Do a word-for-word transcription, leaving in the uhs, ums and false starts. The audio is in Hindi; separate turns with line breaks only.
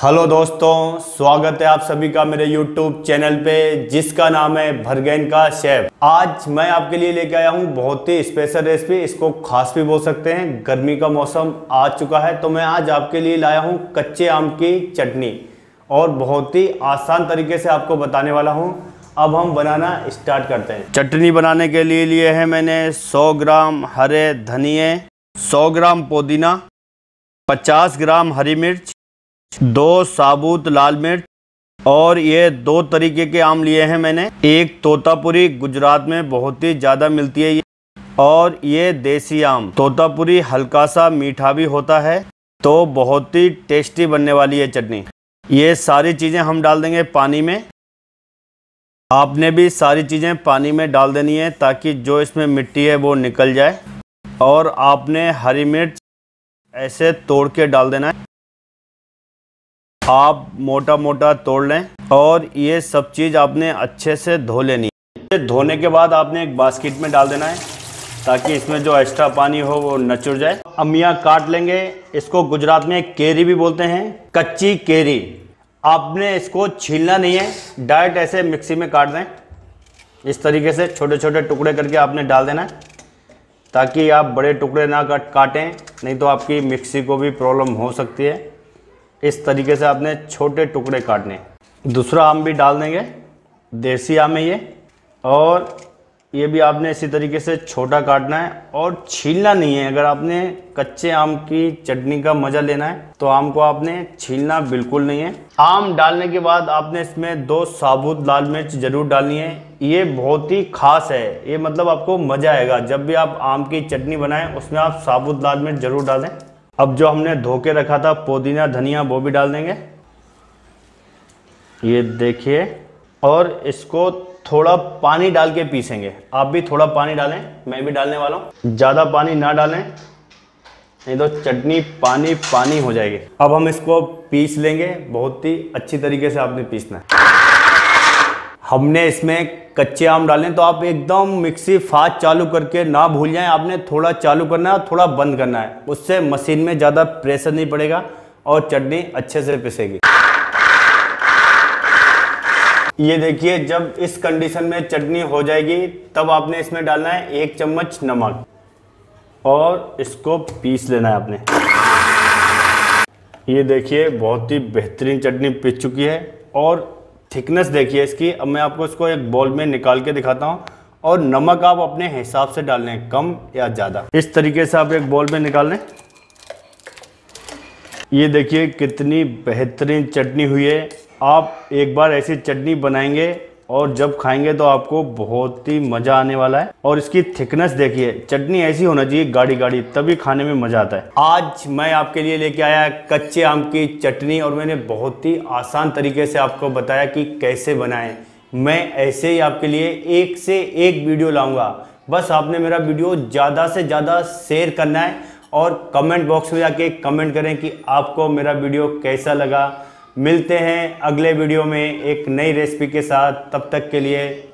हेलो दोस्तों, स्वागत है आप सभी का मेरे यूट्यूब चैनल पे जिसका नाम है भरगैन का शेफ। आज मैं आपके लिए लेके आया हूँ बहुत ही स्पेशल रेसिपी। इसको खास भी बोल सकते हैं। गर्मी का मौसम आ चुका है तो मैं आज आपके लिए लाया हूँ कच्चे आम की चटनी और बहुत ही आसान तरीके से आपको बताने वाला हूँ। अब हम बनाना स्टार्ट करते हैं। चटनी बनाने के लिए लिए है मैंने सौ ग्राम हरे धनिए, सौ ग्राम पुदीना, पचास ग्राम हरी मिर्च, दो साबुत लाल मिर्च और ये दो तरीके के आम लिए हैं मैंने। एक तोतापुरी, गुजरात में बहुत ही ज़्यादा मिलती है ये, और ये देसी आम। तोतापुरी हल्का सा मीठा भी होता है तो बहुत ही टेस्टी बनने वाली है चटनी। ये सारी चीज़ें हम डाल देंगे पानी में। आपने भी सारी चीज़ें पानी में डाल देनी है ताकि जो इसमें मिट्टी है वो निकल जाए। और आपने हरी मिर्च ऐसे तोड़ के डाल देना है। आप मोटा मोटा तोड़ लें और ये सब चीज़ आपने अच्छे से धो लेनी है। धोने के बाद आपने एक बास्केट में डाल देना है ताकि इसमें जो एक्स्ट्रा पानी हो वो नचुड़ जाए। अमिया काट लेंगे। इसको गुजरात में केरी भी बोलते हैं, कच्ची केरी। आपने इसको छीलना नहीं है, डायरेक्ट ऐसे मिक्सी में काट दें। इस तरीके से छोटे छोटे टुकड़े करके आपने डाल देना है ताकि आप बड़े टुकड़े ना काट काटें, नहीं तो आपकी मिक्सी को भी प्रॉब्लम हो सकती है। इस तरीके से आपने छोटे टुकड़े काटने। दूसरा आम भी डाल देंगे, देसी आम है ये, और ये भी आपने इसी तरीके से छोटा काटना है और छीलना नहीं है। अगर आपने कच्चे आम की चटनी का मज़ा लेना है तो आम को आपने छीलना बिल्कुल नहीं है। आम डालने के बाद आपने इसमें दो साबुत लाल मिर्च ज़रूर डालनी है। ये बहुत ही खास है, ये मतलब आपको मज़ा आएगा। जब भी आप आम की चटनी बनाएं उसमें आप साबुत लाल मिर्च ज़रूर डालें। अब जो हमने धो के रखा था पुदीना धनिया वो भी डाल देंगे, ये देखिए। और इसको थोड़ा पानी डाल के पीसेंगे। आप भी थोड़ा पानी डालें, मैं भी डालने वाला हूँ। ज़्यादा पानी ना डालें नहीं तो चटनी पानी पानी हो जाएगी। अब हम इसको पीस लेंगे। बहुत ही अच्छी तरीके से आपने पीसना है। हमने इसमें कच्चे आम डाले तो आप एकदम मिक्सी फास्ट चालू करके ना भूल जाएं। आपने थोड़ा चालू करना है और थोड़ा बंद करना है, उससे मशीन में ज़्यादा प्रेशर नहीं पड़ेगा और चटनी अच्छे से पिसेगी। ये देखिए, जब इस कंडीशन में चटनी हो जाएगी तब आपने इसमें डालना है एक चम्मच नमक और इसको पीस लेना है आपने। ये देखिए, बहुत ही बेहतरीन चटनी पिस चुकी है और थिकनेस देखिए इसकी। अब मैं आपको इसको एक बाउल में निकाल के दिखाता हूँ। और नमक आप अपने हिसाब से डाल लें, कम या ज़्यादा। इस तरीके से आप एक बाउल में निकाल लें। ये देखिए कितनी बेहतरीन चटनी हुई है। आप एक बार ऐसी चटनी बनाएंगे और जब खाएंगे तो आपको बहुत ही मज़ा आने वाला है। और इसकी थिकनेस देखिए, चटनी ऐसी होना चाहिए गाढ़ी गाढ़ी, तभी खाने में मज़ा आता है। आज मैं आपके लिए लेके आया कच्चे आम की चटनी और मैंने बहुत ही आसान तरीके से आपको बताया कि कैसे बनाएं। मैं ऐसे ही आपके लिए एक से एक वीडियो लाऊंगा। बस आपने मेरा वीडियो ज़्यादा से ज़्यादा शेयर करना है और कमेंट बॉक्स में जाके कमेंट करें कि आपको मेरा वीडियो कैसा लगा। मिलते हैं अगले वीडियो में एक नई रेसिपी के साथ। तब तक के लिए